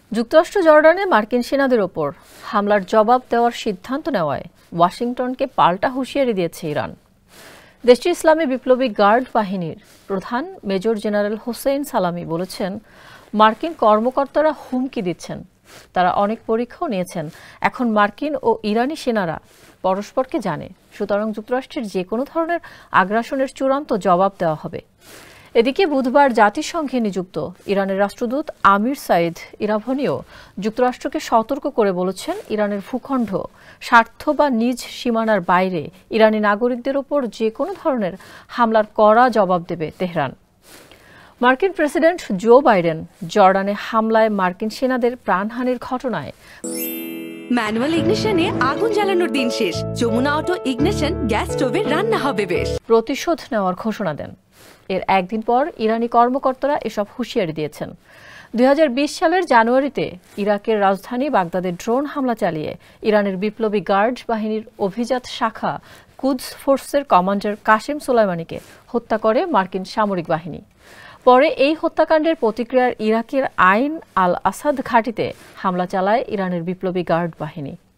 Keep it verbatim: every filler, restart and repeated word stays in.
যুক্তরাষ্ট্র জর্ডানে মার্কিন সেনাদের ওপর হামলার জবাব দেওয়ার সিদ্ধান্ত নেওয়ায় ওয়াশিংটনকে পাল্টা হুঁশিয়ারি দিয়েছে ইরান। দেশটির ইসলামী বিপ্লবী গার্ড বাহিনীর প্রধান মেজর জেনারেল হোসেইন সালামি বলেছেন, মার্কিন কর্মকর্তারা হুমকি দিচ্ছেন, তারা অনেক পরীক্ষাও নিয়েছেন। এখন মার্কিন ও ইরানি সেনারা পরস্পরকে জানে, সুতরাং যুক্তরাষ্ট্রের যে কোনো ধরনের আগ্রাসনের চূড়ান্ত জবাব দেওয়া হবে। এদিকে বুধবার জাতিসংঘে নিযুক্ত ইরানের রাষ্ট্রদূত আমির সাইদ ইরাভানিও যুক্তরাষ্ট্রকে সতর্ক করে বলেছেন, ইরানের ভূখণ্ড, স্বার্থ বা নিজ সীমানার বাইরে ইরানি নাগরিকদের ওপর যে কোনো ধরনের হামলার কড়া জবাব দেবে তেহরান। মার্কিন প্রেসিডেন্ট জো বাইডেন জর্ডানে হামলায় মার্কিন সেনাদের প্রাণহানির ঘটনায় ম্যানুয়াল ইগনিশনে আগুন জ্বালানোর দিন শেষ, যমুনা অটো ইগনিশন গ্যাস স্টোভে রান্না হবে বেশ প্রতিশোধ নেওয়ার ঘোষণা দেন। এর একদিন পর ইরানি কর্মকর্তারা এসব হুঁশিয়ারি দিয়েছেন। দুই হাজার বিশ সালের জানুয়ারিতে ইরাকের রাজধানী বাগদাদে ড্রোন হামলা চালিয়ে ইরানের বিপ্লবী গার্ড বাহিনীর অভিজাত শাখা কুদস ফোর্সের কমান্ডার কাসেম সোলাইমানিকে হত্যা করে মার্কিন সামরিক বাহিনী। পরে এই হত্যাকাণ্ডের প্রতিক্রিয়ার ইরাকের আইন আল আসাদ ঘাঁটিতে হামলা চালায় ইরানের বিপ্লবী গার্ড বাহিনী।